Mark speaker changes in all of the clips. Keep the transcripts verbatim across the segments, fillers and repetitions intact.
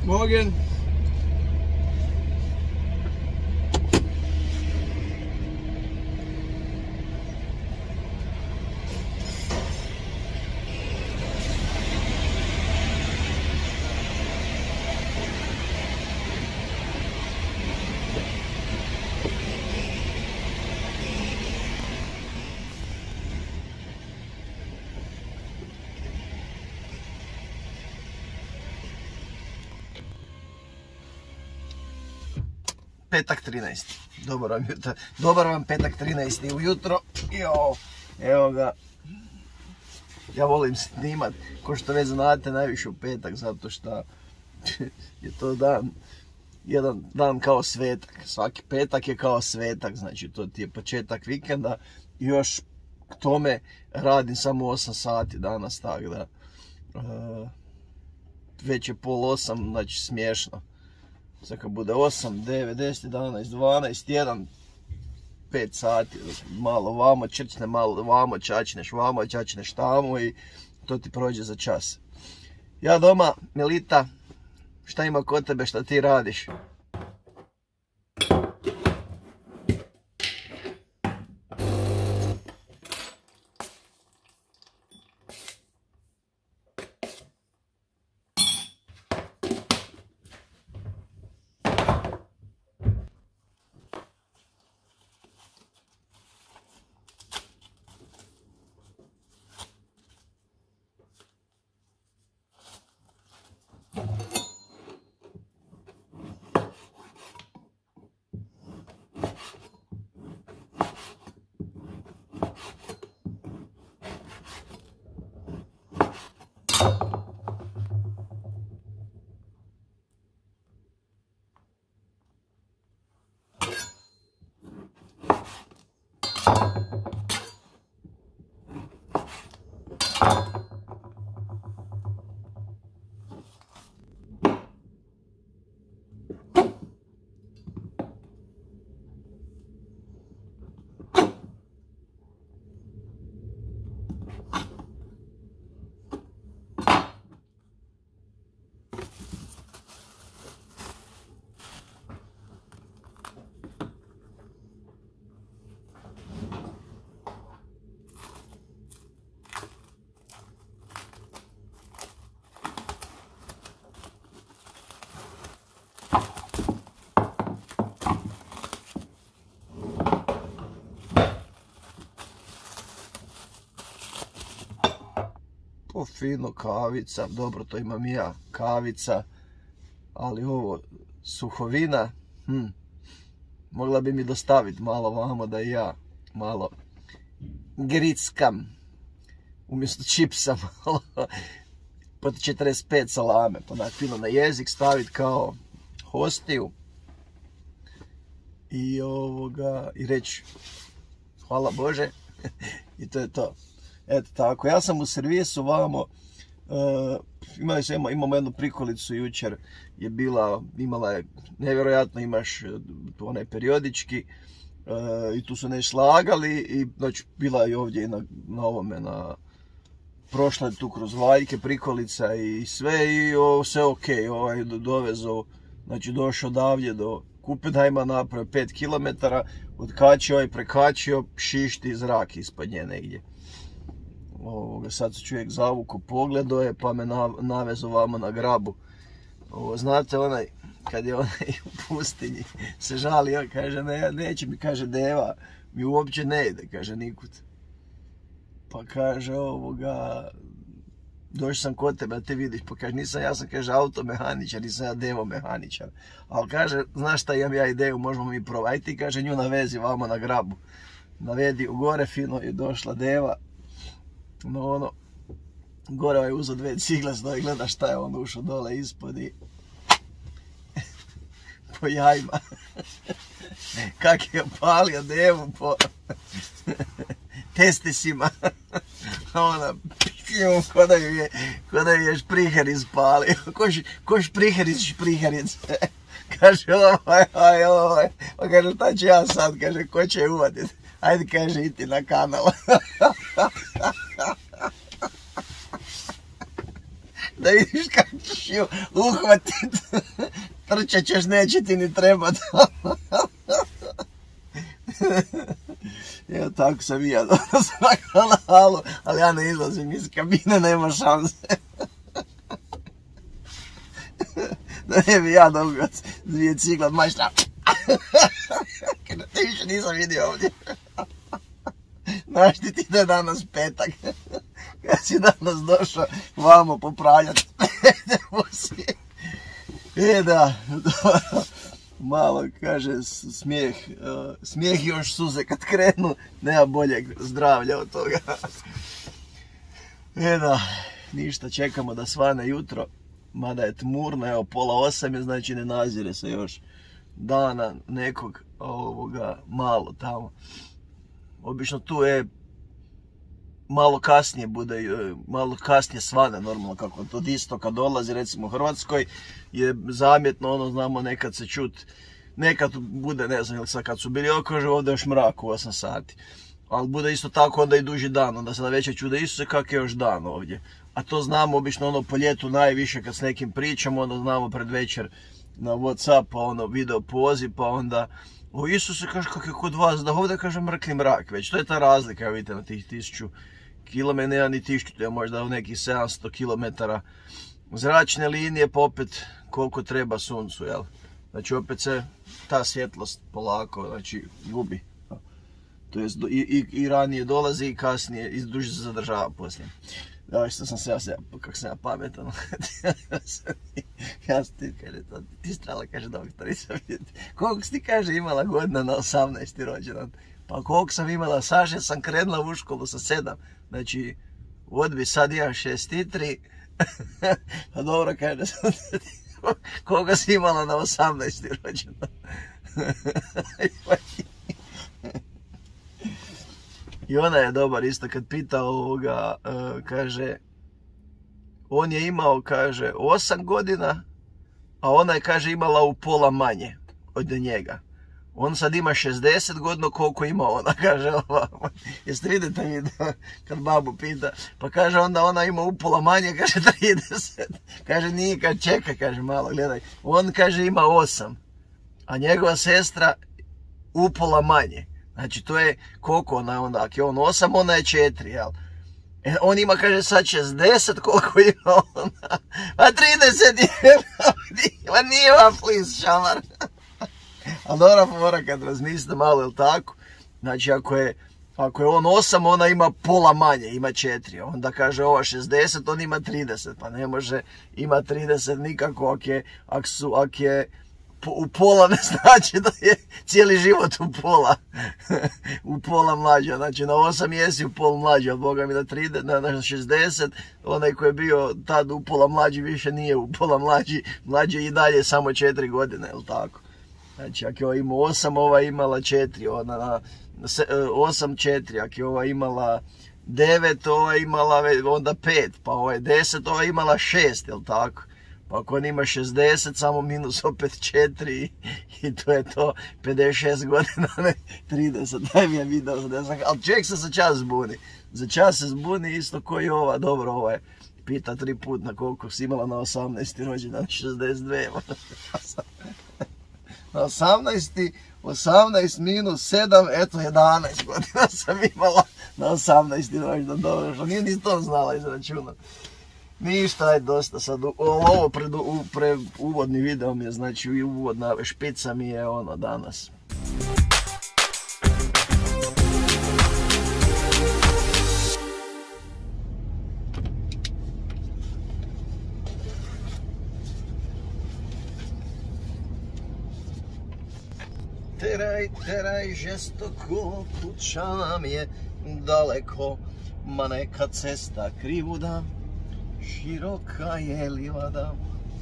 Speaker 1: Morgen.
Speaker 2: Petak trinaesti. Dobar vam, dobar vam petak trinaesti ujutro. Jo, evo ga. Ja volim snimat, ko što već znate, najviše u petak, zato što je to dan, jedan dan kao svetak. Svaki petak je kao svetak, znači to ti je početak vikenda. I još k tome radim samo osam sati danas, tako da uh, već je pol osam, znači smiješno. Sad kad bude osam, devet, deset, jedanaest, dvanaest, jedan, pet sati, malo vamo črčne, malo vamo čačneš, vamo čačneš tamo i to ti prođe za čas. Ja doma, Melita, šta ima kod tebe, šta ti radiš? O, fino, kavica, dobro, to imam i ja, kavica, ali ovo, suhovina, hm, mogla bi mi dostaviti malo vamo da i ja malo grickam, umjesto čipsa malo, po četrdeset pet salame, pa onak fino na jezik staviti kao hostiju i ovoga, i reći hvala Bože i to je to. Eto tako, ja sam u servisu vamo, uh, imali se, imamo jednu prikolicu jučer, je bila, imala je, nevjerojatno imaš onaj periodički, uh, i tu su ne slagali, i znači bila je ovdje i na, na ovome, na, prošla je tu kroz valjke prikolica i sve, i o, sve ok, ovaj dovezo, znači došao odavdje do Kupenheima, napravio pet kilometara, odkačio i prekačio, šišti zrak ispod nje negdje. Ovoga, sad se čovjek zavuku, pogledao je, pa me navezo vamo na grabu. Ovo, znate onaj, kad je onaj u pustinji se žali, on kaže, ne, neće mi, kaže, deva, mi uopće ne ide, kaže, nikud. Pa kaže, ovoga, došao sam kod tebe, da te vidiš, pa kaže, nisam, ja sam, kaže, automehaničar, nisam ja devo mehaničar. Ali kaže, znaš šta, imam ja ideju, možemo mi probati. Aj ti, kaže, nju navezi vamo na grabu. Navedi u gore, fino je došla deva. No ono, gore je uzeo dve cigle, stoji, gleda šta je on ušao dole ispod i po jajima. Kak je opalio devu po testisima. Ona, ko da ju je, ko da ju je špriher ispalio. Ko špriher iz špriherice. Kaže, ovaj, ovaj, ovaj. Pa kaže, šta ću ja sad, kaže, ko će je uvatiti. Ajde, kaže, iti na kanal. da vidiš kako ćeš ju uhvatit. Trčat ćeš, neće ti ni trebat. Evo tako sam i ja dobro sam na halu, ali ja ne izlazim iz kabine, nema šanse. Da ne bi ja dobio dvije cigle mašta. Kada te više nisam vidio ovdje. Znaš ti ti da je danas petak. Kada si danas došao vamo popravljati. E da, malo kaže smijeh, smijeh i još suze kad krenu, nema boljeg zdravlja od toga. E da, ništa, čekamo da svane jutro, mada je tmurno, evo pola osam je, znači ne nazire se još dana nekog ovoga malo tamo. Obično tu je malo kasnije bude, malo kasnije svane normalno kako od istoka dolazi, recimo u Hrvatskoj je zamjetno ono, znamo nekad se čut, nekad bude, ne znam, sad kad su bili okaže ovdje još mrak u osam sati, ali bude isto tako onda i duži dan, onda se na večer čude Isuse kak je još dan ovdje, a to znamo obično ono po ljetu najviše kad s nekim pričamo, onda znamo pred večer na Whatsapp, pa ono video poziv, pa onda o Isuse kaže kak je kod vas, da ovdje kaže mrkli mrak već, to je ta razlika, vidite na tih tisuću kilometra, nema ni tisuću, to je možda u nekih sedamsto kilometara zračne linije, pa opet koliko treba suncu, jel? Znači opet se ta svjetlost polako, znači, gubi. To jest i, i, i ranije dolazi i kasnije, i duže se zadržava poslije. Da, što sam se ja, kako sam ja pametan. Ja sam ti, kaže, to, ti strala, kaže doktor, nisam vidjeti. Koliko si ti, kaže, imala godina na osamnaesti rođendan? Pa koliko sam imala, saže sam krenula u školu sa sedam. Znači, odbi sad imam šest i tri. Pa dobro, kaže, koliko si imala na osamnaesti rođendan? I ona je dobar isto kad pita ovoga, kaže, on je imao, kaže, osam godina, a ona je, kaže, imala u pola manje od njega. On sad ima šezdeset godina, koliko ima ona, kaže ova. Jeste vidite video kad babu pita, pa kaže onda ona ima upola manje, kaže trideset. Kaže nije, kad čeka, kaže malo, gledaj. On, kaže, ima osam, a njegova sestra upola manje. Znači to je koliko ona onda, ako je on osam, ona je četiri, jel? E, on ima, kaže, sad šezdeset, koliko ima ona. Pa trideset je, pa nije vam plis, šamar. Ali dobra fora kad razmislite malo, jel tako? Znači ako je, ako je on osam, ona ima pola manje, ima četiri. Onda kaže ova šezdeset, on ima trideset. Pa ne može ima trideset nikako ako je, ako su, ako je u pola, ne znači da je cijeli život u pola. U pola mlađa. Znači na osam jesi u pol mlađa, od Boga mi na, trideset, na šezdeset, onaj koji je bio tad u pola mlađi više nije u pola mlađi. Mlađi i dalje samo četiri godine, jel tako? Znači, ako je ova imala osam, ova imala četiri, ona na osam četiri, ako je ova imala devet, ova imala onda pet, pa ova je deset, ova imala šest, jel tako? Pa ako on ima šezdeset, samo minus opet četiri i to je to, pedeset šest godina, ne trideset, daj mi je video, ne znam, ali čovjek se za čas zbuni, za čas se zbuni isto koji ova, dobro, ova je pita tri put na koliko si imala na osamnaesti rođendan, šezdeset dvije. Na osamnaesti, osamnaest minus sedam, eto jedanaest godina sam imala na osamnaesti rođendan, dobro, što nije ni to znala izračunati. Ništa, ajde dosta sad, ovo pred, u, pre, uvodni video mi je, znači uvodna špica mi je ono danas. Teraj, teraj, žestoko, kuća nam je daleko, ma neka cesta krivuda, široka je livada.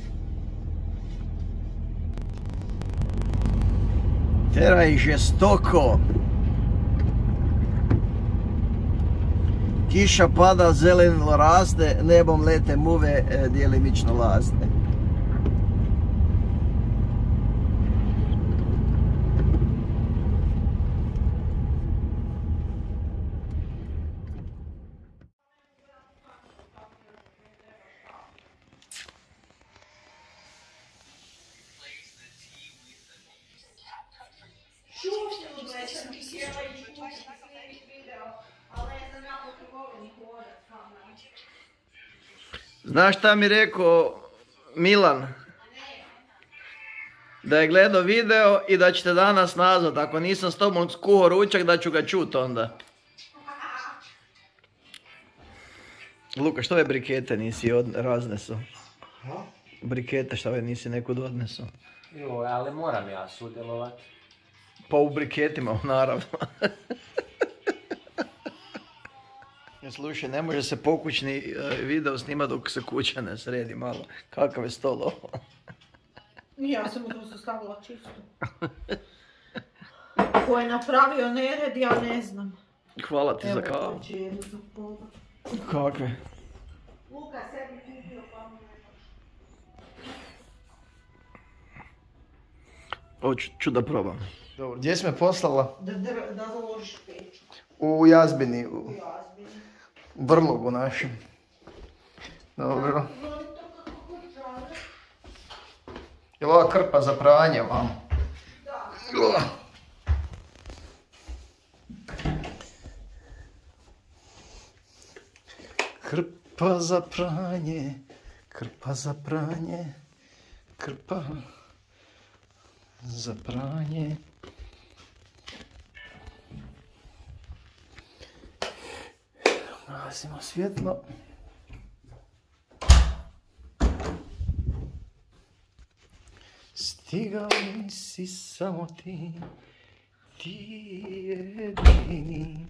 Speaker 2: Teraj žestoko, kiša pada, zeleno raste, nebom lete muve, djelimično lasne. Znaš šta mi rekao Milan? Da je gledao video i da ćete danas nazvat. Ako nisam s tobom skuhao ručak, da ću ga čut onda. Luka, što ove brikete nisi razneso? Brikete što ove nisi nekud odneso?
Speaker 1: Joj, ali moram ja sudjelovati.
Speaker 2: Pa u briketima, naravno. Slušaj, ne može se pokućni video snimati dok se kuća ne sredi malo. Kakav je stol ovo?
Speaker 3: Ja sam mu to sastavila čisto. Ko je napravio nered, ja ne znam.
Speaker 2: Hvala ti za kavu.
Speaker 3: Evo večeru za pola.
Speaker 2: Kakve?
Speaker 3: Luka sebi kupio pa mu ne
Speaker 2: Ovo ću da probam. Dobro, gdje si me poslala?
Speaker 3: Da, da, da založiš peču.
Speaker 2: U Jazbini. U,
Speaker 3: U Jazbini.
Speaker 2: u Vrlogu našem. Dobro.
Speaker 3: Voli to kako kućane.
Speaker 2: Je li ova krpa za pranje vam?
Speaker 3: Da.
Speaker 2: Krpa za pranje, krpa za pranje, krpa za pranje. Gasimo svjetlo. Stigao si samo ti, ti jedini.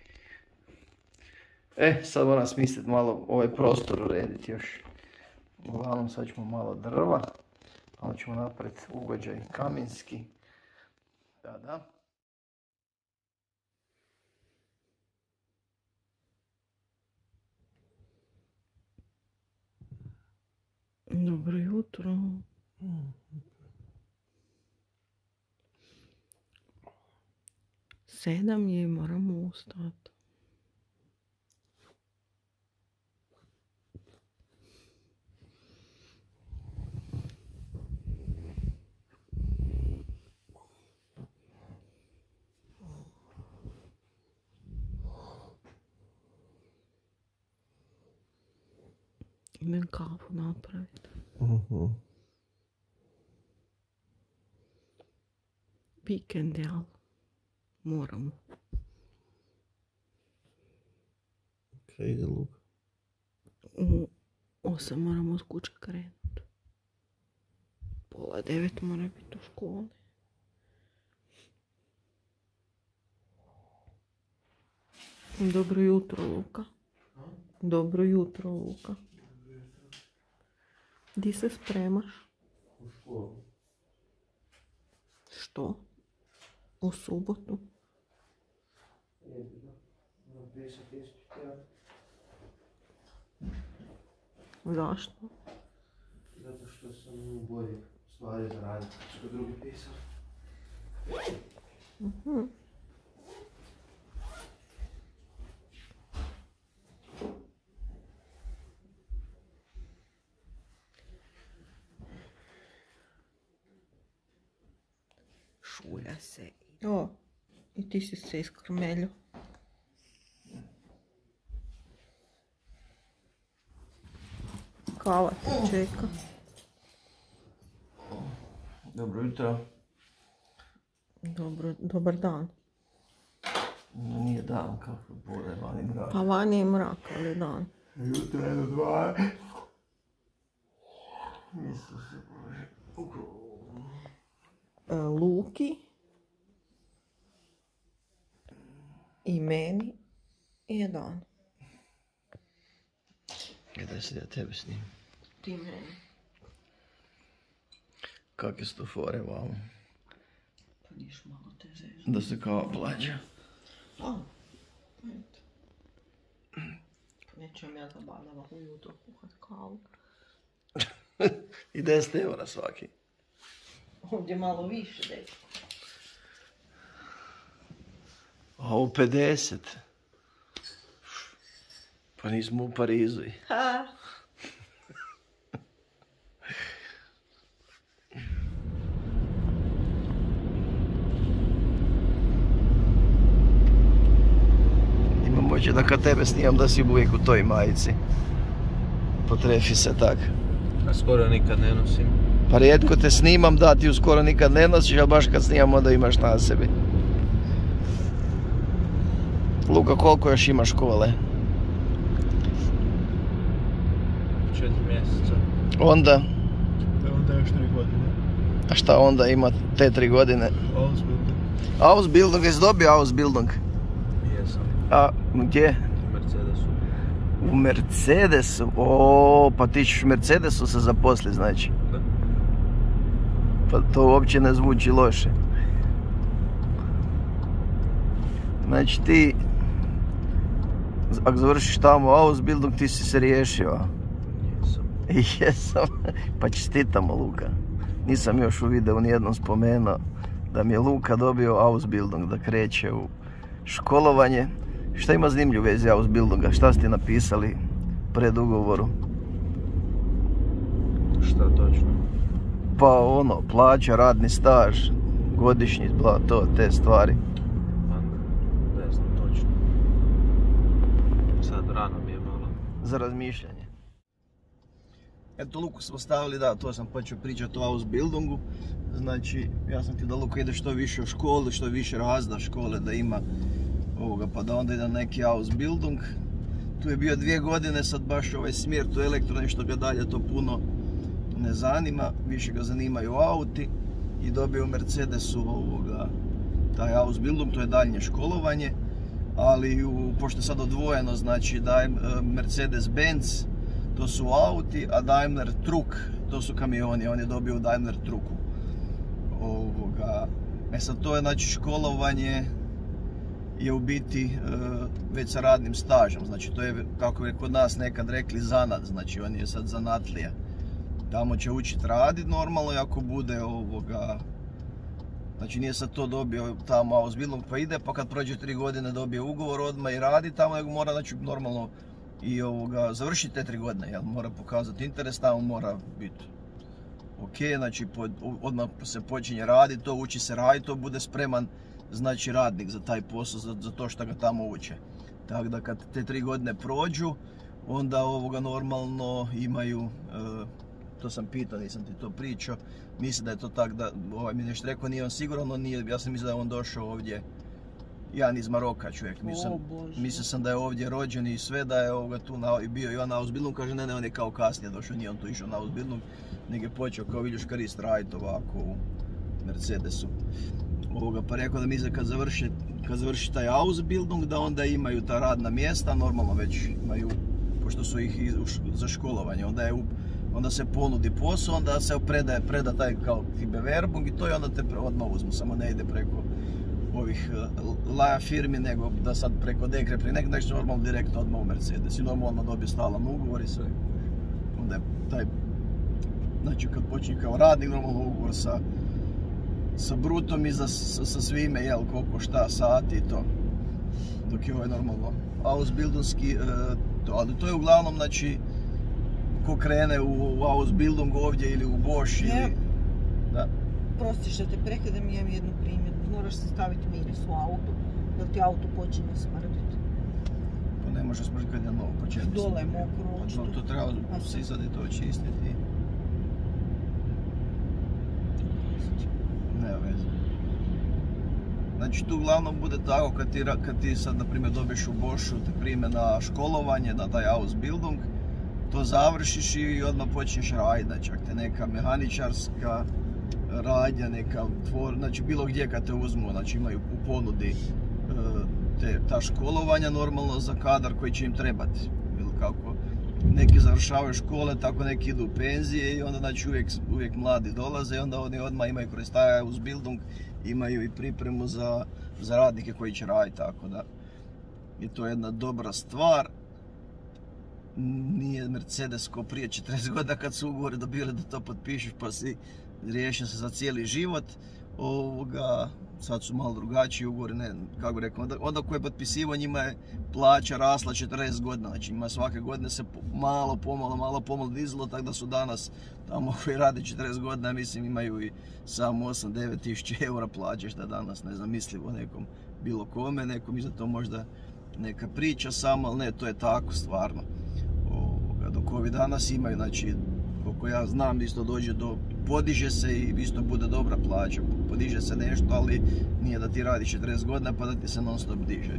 Speaker 2: E, sad moram smisliti malo ovaj prostor urediti još. Uglavnom sad ćemo malo drva, onda ćemo napraviti ugođaj kaminski. Da, da.
Speaker 3: Dobro jutro. Sedam je, moramo ustati. Idem kavu napraviti.
Speaker 2: Uh-huh.
Speaker 3: Vikend, jel? Moramo.
Speaker 2: Kaj ide Luka?
Speaker 3: U osam moramo od kuće krenuti. Pola devet mora biti u školi. Dobro jutro, Luka. Dobro jutro, Luka. Di se spremaš?
Speaker 2: U školu.
Speaker 3: Što? U subotu? Zašto?
Speaker 2: Zato što sam bolje stvari za raditi, što drugi pisao.
Speaker 3: Uh-huh. Šulja se. O, i ti si se iskrmelio. Kava te čeka.
Speaker 2: Dobro jutro.
Speaker 3: Dobro, dobar dan.
Speaker 2: Nije dan kako bude, vani mrak.
Speaker 3: Pa vani je mrak, ali dan.
Speaker 2: Jutro je do dva. Isuse Bože.
Speaker 3: E, Luki i meni je dan.
Speaker 2: Gdje se ja tebe snimim?
Speaker 3: Ti meni.
Speaker 2: Kakve su to fore vamo?
Speaker 3: Pa niš malo te zežu.
Speaker 2: Da se kao plaća.
Speaker 3: A, eto. Nećem ja zabadava ujutro kuhat kavu.
Speaker 2: I deset eura svaki.
Speaker 3: Ovdje malo više, dečko.
Speaker 2: A u pedeset. Pa nismo u Parizu.
Speaker 3: Ha!
Speaker 2: Imam moće da kad tebe snimam da si uvijek u toj majici. Potrefi se tak.
Speaker 4: A skoro nikad ne nosim.
Speaker 2: Pa rijetko te snimam, da, ti ju skoro nikad ne nosiš, ali baš kad snimam onda imaš na sebi. Luka, koliko još imaš škole?
Speaker 4: Četiri mjeseca.
Speaker 2: Onda?
Speaker 4: Onda još tri godine.
Speaker 2: A šta onda ima te tri godine?
Speaker 4: Ausbildung.
Speaker 2: Ausbildung, jesi dobio Ausbildung?
Speaker 4: Jesam.
Speaker 2: A gdje?
Speaker 4: U Mercedesu.
Speaker 2: U Mercedesu? O, pa ti ćeš u Mercedesu se zaposli, znači.
Speaker 4: Da.
Speaker 2: Pa to uopće ne zvuči loše. Znači ti, ako završiš tamo Ausbildung, ti si se riješio.
Speaker 4: Jesam.
Speaker 2: Jesam. Pa čestitamo, Luka. Nisam još u videu nijednom spomenuo da mi je Luka dobio Ausbildung, da kreće u školovanje. Šta ima zanimljivo u vezi Ausbildunga? Šta ste napisali pred ugovoru?
Speaker 4: Šta točno?
Speaker 2: Pa ono, plaća, radni staž, godišnji, bla, to, te stvari.
Speaker 4: Pa ne znam točno. Sad rano mi je malo.
Speaker 2: Za razmišljanje. Eto, Luku smo stavili, da, to sam počeo pričati o Ausbildungu. Znači, ja sam ti da Luka ide što više u školu, što više razda škole da ima ovoga, pa da onda ide na neki Ausbildung. Tu je bio dvije godine, sad baš ovaj smjer, tu elektro, nešto ga dalje to puno ne zanima, više ga zanimaju auti i dobio u Mercedesu ovoga, taj Ausbildung, to je daljnje školovanje, ali u, pošto je sad odvojeno, znači da je Mercedes-Benz, to su auti, a Daimler Truck, to su kamioni, on je dobio u Daimler Trucku. Ovoga, e sad to je znači školovanje je u biti e, već sa radnim stažom, znači to je kako je kod nas nekad rekli zanat, znači on je sad zanatlija. Tamo će učiti raditi normalno i ako bude ovoga, znači nije sad to dobio tamo Ausbildung pa ide, pa kad prođe tri godine dobije ugovor odmah i radi tamo, nego mora znači normalno i ovoga, završiti te tri godine, jel? Mora pokazati interes, tamo mora biti ok, znači pod, odmah se počinje raditi, to uči se raditi, to bude spreman znači radnik za taj posao, za, za to što ga tamo uče. Tako da kad te tri godine prođu, onda ovoga normalno imaju, e, to sam pitao, nisam ti to pričao, mislim da je to tak da, ovaj mi nešto rekao, nije on siguran, on nije, ja sam mislio da je on došao ovdje, jedan iz Maroka čovjek, mislim, mislio sam da je ovdje rođen i sve, da je ovoga tu na, i bio i on na Ausbildung, kaže ne, ne, on je kao kasnije došao, nije on tu išao na Ausbildung, nego je počeo kao vidiš karist raditi ovako u Mercedesu. Ovoga, pa rekao da misle kad završi, kad završi taj Ausbildung da onda imaju ta radna mjesta, normalno već imaju, pošto su ih za školovanje, onda, je, onda se ponudi posao, onda se predaje, preda taj kao ti Bewerbung i to je onda te odmah uzmu, samo ne ide preko ovih laja firmi, nego da sad preko Dekre, prije nek nešto normalno direktno odmah u Mercedes i normalno dobije stalan ugovor i sve. Onda je taj, znači kad počne kao radnik, normalno ugovor sa sa brutom i za, sa, sa svime, jel, koliko šta sati i to. Dok je ovaj normalno Ausbildungski, e, to, ali to je uglavnom, znači, ko krene u, u Ausbildung ovdje ili u Bosch ili...
Speaker 3: Ja,
Speaker 2: da.
Speaker 3: prosti što te prekidam, imam jednu primjedbu. Moraš se staviti miris u auto, da ti auto počinje smrditi.
Speaker 2: Pa ne može smrditi kad je novo početno.
Speaker 3: Dole je mokro,
Speaker 2: Pa
Speaker 3: očito.
Speaker 2: to, to treba sisati i to čistiti. Ne veze. Znači tu uglavnom bude tako kad ti, kad ti sad na primjer dobiješ u Boschu, te prime na školovanje, na taj Ausbildung, to završiš i odmah počneš raditi, znači ako te neka mehaničarska radnja, neka tvor, znači bilo gdje kad te uzmu, znači imaju u ponudi te, ta školovanja normalno za kadar koji će im trebati, ili kako. Neki završavaju škole, tako neki idu u penzije i onda znači uvijek, uvijek mladi dolaze i onda oni odmah imaju kroz taj Ausbildung, imaju i pripremu za, za radnike koji će raditi, tako da je to jedna dobra stvar. Nije Mercedes ko prije četrdeset godina kad su ugovori dobili da to potpišeš pa si riješen se za cijeli život. Ovoga, sad su malo drugačiji ugovori, ne, kako rekao, onda, onda ko je potpisivo njima je plaća rasla četrdeset godina, znači njima svake godine se malo pomalo, malo pomalo dizalo, tako da su danas tamo koji rade četrdeset godina, mislim imaju i samo osam do devet tisuća eura plaće, što je danas nezamislivo nekom bilo kome, nekom iza to možda neka priča samo, ali ne, to je tako stvarno. Ovoga, dok ovi danas imaju, znači, koliko ja znam, isto dođe do, podiže se i isto bude dobra plaća, podiže se nešto, ali nije da ti radi četrdeset godina pa da ti se non stop diže.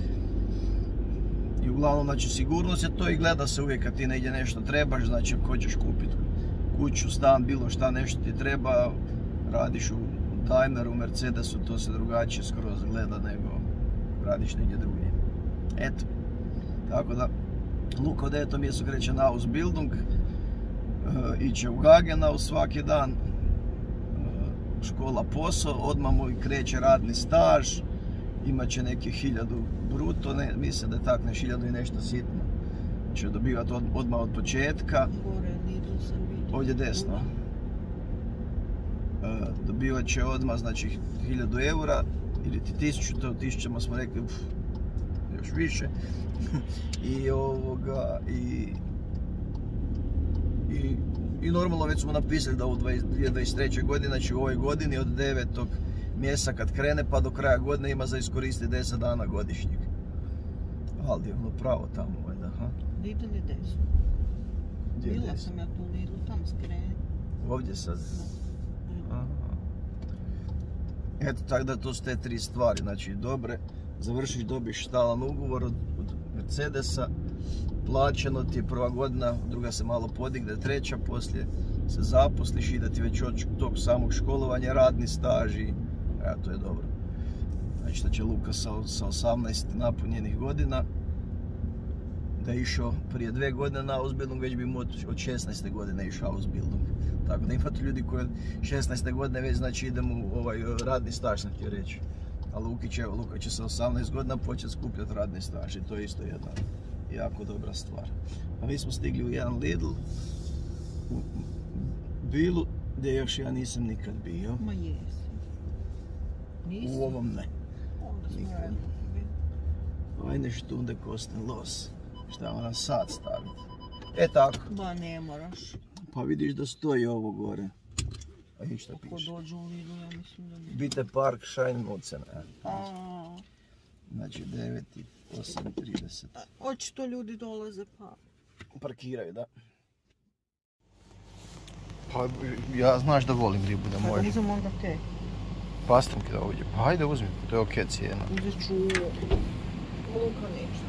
Speaker 2: I uglavnom, znači, sigurnost je to i gleda se uvijek kad ti negdje nešto trebaš, znači ako hoćeš kupiti kuću, stan, bilo šta nešto ti treba, radiš u Daimleru, u Mercedesu, to se drugačije skroz gleda nego radiš negdje drugdje. Eto, tako da, Luka u devetom mjesecu kreće na Ausbildung, e, iće u Hagenau svaki dan, e, škola posao, odmah mu kreće radni staž, imat će neki hiljadu bruto, ne, mislim da je tak, ne hiljadu i nešto sitno. Će dobivati od, odmah od početka.
Speaker 3: Gore, Lidl sam vidio.
Speaker 2: Ovdje desno. E, dobivat će odmah, znači, hiljadu eura, ili ti tisuću, to tisućama smo rekli, uf, još više. I ovoga, i, i, i normalno već smo napisali da u dvije tisuće dvadeset trećoj godini, znači u ovoj godini od devetog mjeseca kad krene pa do kraja godine ima za iskoristiti deset dana godišnjeg. Ali je ono pravo tamo, valjda, ha?
Speaker 3: Lidl je desno.
Speaker 2: Gdje je
Speaker 3: Bila
Speaker 2: desno?
Speaker 3: sam ja tu u Lidlu, tamo skrene.
Speaker 2: Ovdje sad.
Speaker 3: Da.
Speaker 2: Aha. Eto, tako da to su te tri stvari, znači dobre, završiš, dobiš stalan ugovor od, od Mercedesa, plaćeno ti je prva godina, druga se malo podigne, treća, poslije se zaposliš i da ti već od tog samog školovanja radni staž i ja, to je dobro. Znači da će Luka sa, sa osamnaest napunjenih godina, da je išao prije dve godine na Ausbildung, već bi mu od, od šesnaeste godine išao Ausbildung. Tako da imate ljudi koji od šesnaeste godine već znači idemo u ovaj radni staž, sam htio reći. A Luka će, Luka će sa osamnaest godina početi skupljati radni staž i to je isto jedna jako dobra stvar. A mi smo stigli u jedan Lidl, u Bilu, gdje još ja nisam nikad bio.
Speaker 3: Ma jesi. Nisi?
Speaker 2: U ovom ne.
Speaker 3: Onda smo
Speaker 2: nikad.
Speaker 3: ovdje.
Speaker 2: Eine Stunde kosten los. Šta moram sad staviti? E tako.
Speaker 3: Ba ne moraš.
Speaker 2: Pa vidiš da stoji ovo gore. A i šta
Speaker 3: Ako
Speaker 2: piše?
Speaker 3: dođu u Lidlu, ja mislim da ne.
Speaker 2: Bitte Park Scheinmutzen.
Speaker 3: A,
Speaker 2: Znači devet i osam trideset.
Speaker 3: očito ljudi dolaze pa.
Speaker 2: Parkiraju, da. Pa ja znaš da volim ribu, da
Speaker 3: Pa
Speaker 2: možeš.
Speaker 3: uzem onda te.
Speaker 2: Pastinke da ovdje. Pa hajde uzmi, to je okej cijena.
Speaker 3: Uzet ću Luka neće.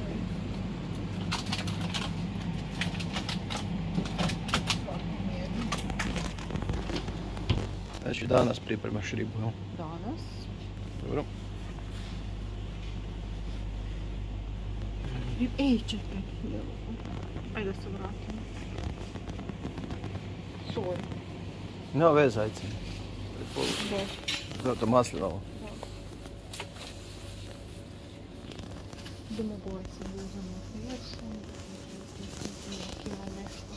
Speaker 2: Znači danas pripremaš ribu, jel?
Speaker 3: Danas.
Speaker 2: Dobro.
Speaker 3: Ej, čekaj. Ajde se vratim. Sorry.
Speaker 2: Nema veze, ajde.
Speaker 3: Da.
Speaker 2: Da, to maslinovo.
Speaker 3: Idemo gore se uzemo flešu. Kila nešto.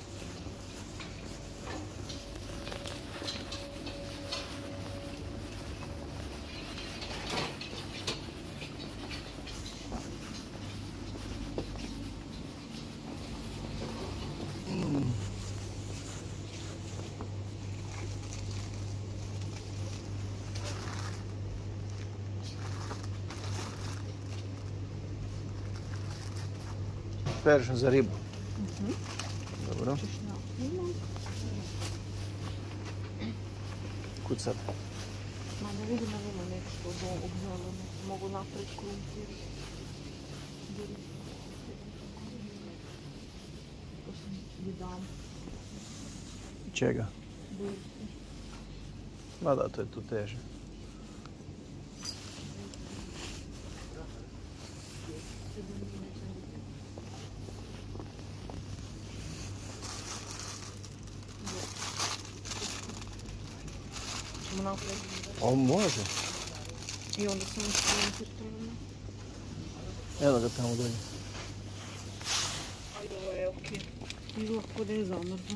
Speaker 2: Peržem za ribu.
Speaker 3: Mhm.
Speaker 2: Dobro.
Speaker 3: Češnjak.
Speaker 2: Kud sad?
Speaker 3: Ma da vidim da ima nešto od ovog zelenog. Mogu napraviti krumpir. To sam jedam.
Speaker 2: Čega?
Speaker 3: Burger.
Speaker 2: Ma da, to je tu teže.
Speaker 3: Ćemo napraviti.
Speaker 2: O, može.
Speaker 3: I onda sam još krumpir treba.
Speaker 2: Evo ga tamo dolje.
Speaker 3: Ajde, ovo je okej. Izgleda kod da je zamrzno.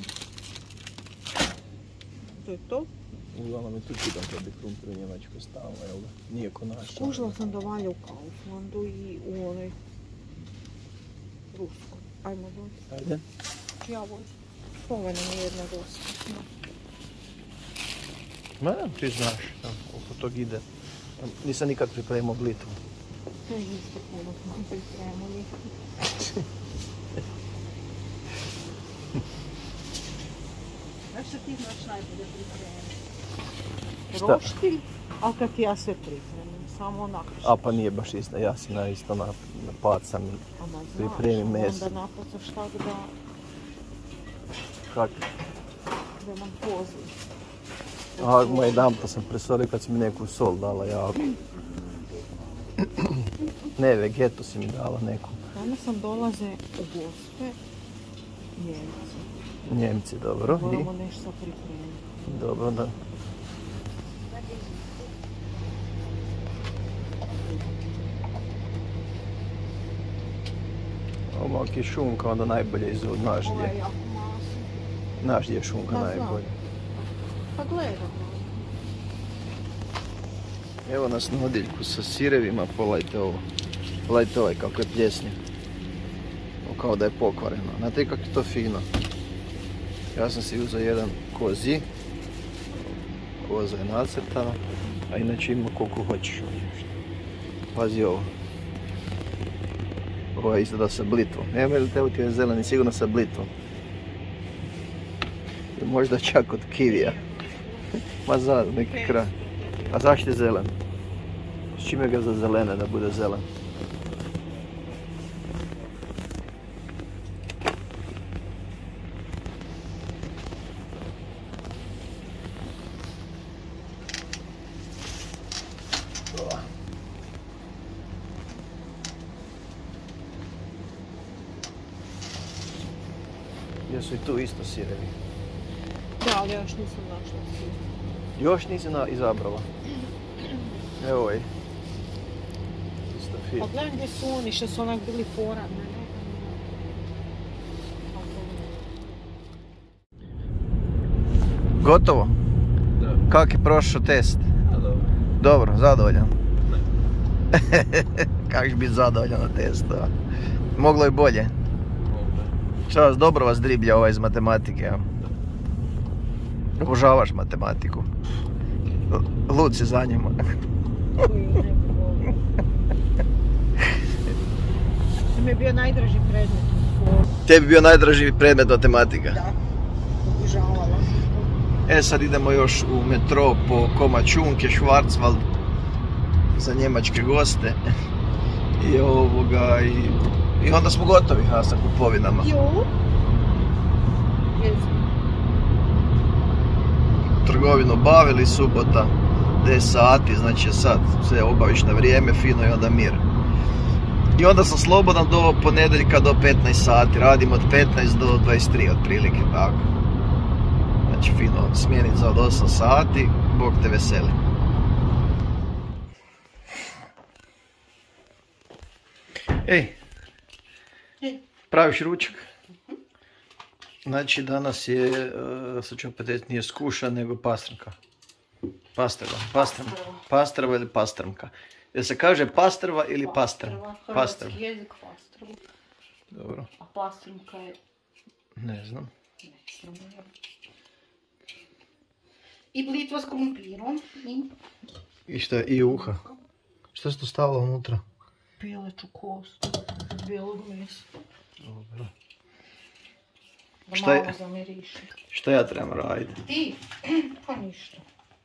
Speaker 3: To je to.
Speaker 2: Uglavnom je tu čitam kad bi krumpir u Njemačkoj stalno, jel da? Nije ko naš.
Speaker 3: Skužila sam da valja u Kauflandu i u onoj ruskoj. Ajmo dođi.
Speaker 2: Ajde.
Speaker 3: Ja volim. Ovo nam je jedna dosta.
Speaker 2: Ma da, ti znaš, da, oko tog ide. Nisam nikad pripremao blitvu.
Speaker 3: To je isto puno smo pripremali. ti znaš najbolje pripremiti.
Speaker 2: Šta?
Speaker 3: Roštilj, ali kad ti ja sve pripremim, samo onako što...
Speaker 2: A pa nije baš isto, ja si na isto na, napacam i
Speaker 3: Ama
Speaker 2: pripremim
Speaker 3: znaš,
Speaker 2: meso.
Speaker 3: onda napacaš tako da,
Speaker 2: Kako?
Speaker 3: da nam pozli.
Speaker 2: A moj dan to sam presolio kad si mi neku sol dala jako. Ne, vegetu si mi dala neku.
Speaker 3: Danas sam dolaze u Gospe Njemci.
Speaker 2: Njemci, dobro.
Speaker 3: Moramo nešto sad pripremiti.
Speaker 2: I? Dobro, da. Ovo je šunka, onda najbolje iz ovog, znaš
Speaker 3: Ovo je
Speaker 2: gdje.
Speaker 3: jako masno.
Speaker 2: Znaš gdje je šunka
Speaker 3: Da, znam.
Speaker 2: najbolje.
Speaker 3: Pa gledam.
Speaker 2: Evo nas na odiljku sa sirevima, pogledajte ovo. Pogledajte ovaj kako je pljesnje. Ovo kao da je pokvareno. Znate kako je to fino. Ja sam si uzeo jedan kozi. Koza je nacrtana. A inače ima koliko hoćeš. Pazi ovo. Ovo je izgleda sa blitvom. Nema li tebi ti je zeleni, sigurno sa blitvom. I možda čak od kivija. Ma za neki kraj. A zašto je zelen? S čime ga za zelene da bude zelen? Jesu i tu isto sirevi.
Speaker 3: Da, ali ja još nisam našla sir.
Speaker 2: Još nisi na, izabrala. Evo ovaj. Isto fin.
Speaker 3: Pa gledam gdje su oni, što su onak bili fora. Ne, ne, ne.
Speaker 2: Gotovo?
Speaker 4: Da.
Speaker 2: Kak je prošao test?
Speaker 4: A dobro.
Speaker 2: Dobro, zadovoljan. Kak će biti zadovoljan na testu? Moglo je bolje.
Speaker 4: Moglo je.
Speaker 2: Šta vas, dobro vas driblja ovaj iz matematike, ja? Obožavaš matematiku. L- Lud si za njima.
Speaker 3: Koji ne bi volio. To mi je bio najdraži predmet u školi.
Speaker 2: Tebi bio najdraži predmet matematika.
Speaker 3: Da, obožavala sam to.
Speaker 2: E sad idemo još u metro po Komačunke, Schwarzwald za njemačke goste. I ovoga i, i onda smo gotovi ha, sa kupovinama.
Speaker 3: Jo. Jesmo.
Speaker 2: Trgovinu obavili, subota deset sati, znači sad sve obaviš na vrijeme, fino i onda mir. I onda sam slobodan do ponedjeljka do petnaest sati, radim od petnaest do dvadeset tri otprilike, tako. Znači fino, smjenica od osam sati, Bog te veseli. Ej,
Speaker 3: Ej.
Speaker 2: praviš ručak? Znači danas je, uh, sad ću opet reći, nije skuša nego pastrmka. Pastrva, pastrva, pastrva ili pastrmka. Jel se kaže pastrva ili pastrva? Pastrva.
Speaker 3: Hrvatski jezik pastrva.
Speaker 2: Dobro,
Speaker 3: A pastrmka je...
Speaker 2: ne znam.
Speaker 3: ne znam. I blitva s krumpirom i
Speaker 2: I šta je i uha? Šta si tu stavila unutra?
Speaker 3: pileću kostu bijelog mesa.
Speaker 2: Dobro.
Speaker 3: Da
Speaker 2: Šta je-
Speaker 3: malo zamiriši.
Speaker 2: Šta ja trebam raditi?
Speaker 3: Ti? Pa ništa.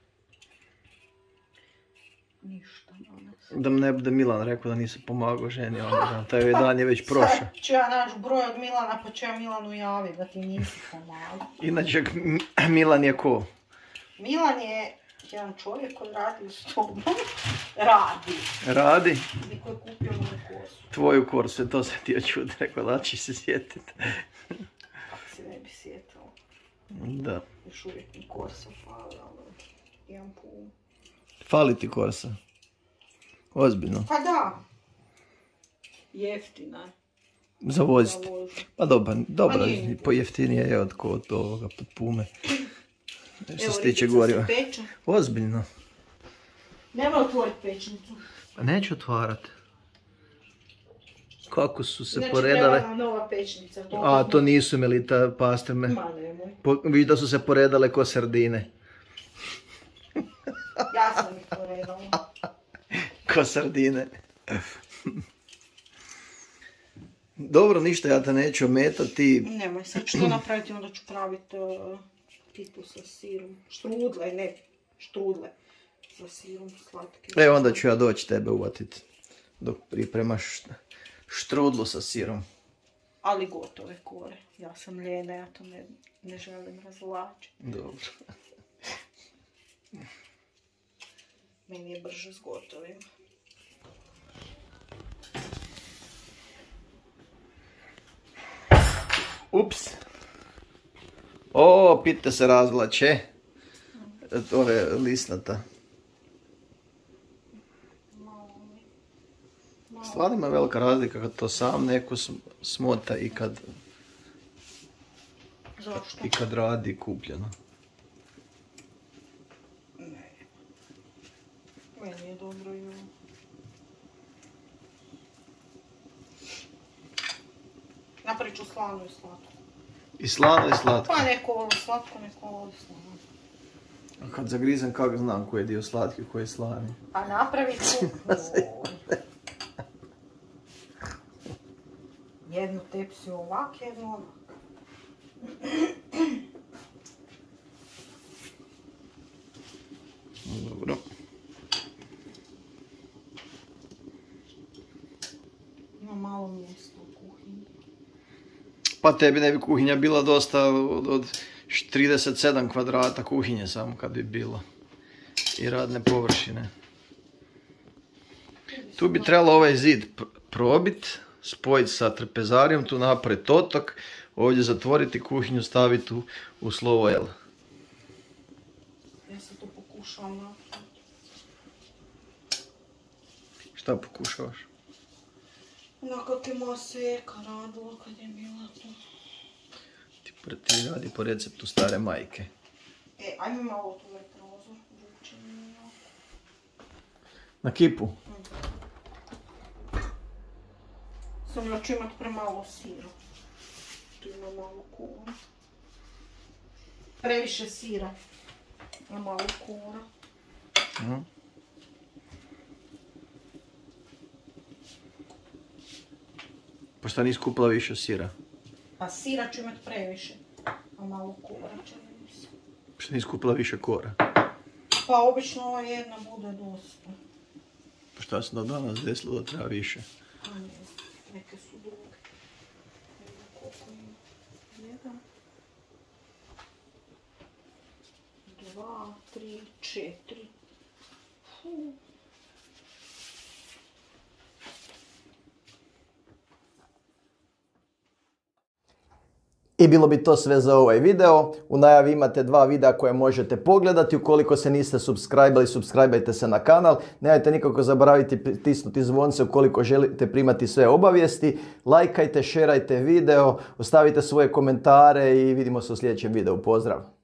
Speaker 3: Ništa danas.
Speaker 2: Da mi ne bude Milan rekao da nisam pomagao ženi, onda taj dan je već prošao.
Speaker 3: Sad ću ja naš broj od Milana pa ću ja Milanu javiti da ti nisi pomagao.
Speaker 2: Inače, M- Milan je ko?
Speaker 3: Milan je jedan čovjek koji radi s tobom. Radi.
Speaker 2: Radi
Speaker 3: I koji je kupio moju kosu.
Speaker 2: tvoju korsu, to sam ti čuti, rekao da će se sjetiti.
Speaker 3: Kako se ne bi sjetao.
Speaker 2: Da.
Speaker 3: Još uvijek mi korsa fali, ali imam puno.
Speaker 2: Fali ti korsa. Ozbiljno.
Speaker 3: Pa da. Jeftina je.
Speaker 2: Za voziti.
Speaker 3: Za vožnju.
Speaker 2: Pa dobro, dobro,
Speaker 3: Pa nije.
Speaker 2: pojeftinije je od kod ovoga, pod Pume. Što
Speaker 3: Evo,
Speaker 2: se tiče
Speaker 3: ribica
Speaker 2: goriva.
Speaker 3: se peče.
Speaker 2: Ozbiljno.
Speaker 3: Nemoj otvoriti pečnicu.
Speaker 2: Pa neću otvarat. Kako su se
Speaker 3: Znači,
Speaker 2: poredale.
Speaker 3: treba nam nova pečnica.
Speaker 2: A, to nisu melita pastrme.
Speaker 3: Ma nemoj.
Speaker 2: Po, vidiš da su se poredale ko sardine.
Speaker 3: Ja sam ih poredala.
Speaker 2: Ko sardine. Dobro, ništa, ja te neću ometati.
Speaker 3: Nemoj, sad ću to napraviti, onda ću praviti uh, pitu sa sirom. Štrudle, ne štrudle. Sa sirom slatke.
Speaker 2: E, onda ću ja doći tebe uvatiti dok pripremaš štrudlu sa sirom.
Speaker 3: Ali gotove kore. Ja sam ljena, ja to ne, ne želim razvlačiti.
Speaker 2: Dobro.
Speaker 3: Meni je brže s gotovim.
Speaker 2: Ups. O, pite se razvlače. Ove lisnata. Stvarno ima velika razlika kad to sam neko smota i kad...
Speaker 3: Zašto?
Speaker 2: I kad radi kupljeno.
Speaker 3: Ne. Meni je dobro i ovo. Napravit ću slano i slatko.
Speaker 2: I slano i slatko.
Speaker 3: Pa neko voli slatko, neko voli slano.
Speaker 2: A kad zagrizem kako znam koji je dio slatki, koji je slani.
Speaker 3: Pa napravit ću... Jednu tepsiju ovak, jednu ovak.
Speaker 2: Dobro.
Speaker 3: Ima malo mjesta u kuhinji.
Speaker 2: Pa tebi ne bi kuhinja bila dosta od, od trideset sedam kvadrata kuhinje samo kad bi bilo. I radne površine. Tu bi trebalo ovaj zid probiti, spojiti sa trpezarijom, tu napraviti otok, ovdje zatvoriti kuhinju, staviti u, u slovo L.
Speaker 3: Ja se to pokušavam napraviti.
Speaker 2: Šta pokušavaš?
Speaker 3: Onako ti moja seka radila kad je bila tu.
Speaker 2: Ti, ti radi po receptu stare majke.
Speaker 3: E, ajme malo tu ovaj prozor. Vučem.
Speaker 2: Na kipu?
Speaker 3: Sam ja ću imat premalo sira. Tu ima malo kura. Previše sira. A malo kura.
Speaker 2: Mhm. Pa šta nisi kupila više sira?
Speaker 3: Pa sira ću imat previše. A malo kura će mi se.
Speaker 2: Šta nisi kupila više kora?
Speaker 3: Pa obično ova jedna bude dosta.
Speaker 2: Pa šta se do danas desilo da treba više?
Speaker 3: A ne znam, neke su druge. Ne znam koliko ima. Jedan. Dva, tri, četiri. Fuh.
Speaker 2: I bilo bi to sve za ovaj video. U najavi imate dva videa koje možete pogledati. Ukoliko se niste subscribali, subscribeajte se na kanal. Nemojte nikako zaboraviti pritisnuti zvonce ukoliko želite primati sve obavijesti. Lajkajte, šerajte video, ostavite svoje komentare i vidimo se u sljedećem videu. Pozdrav!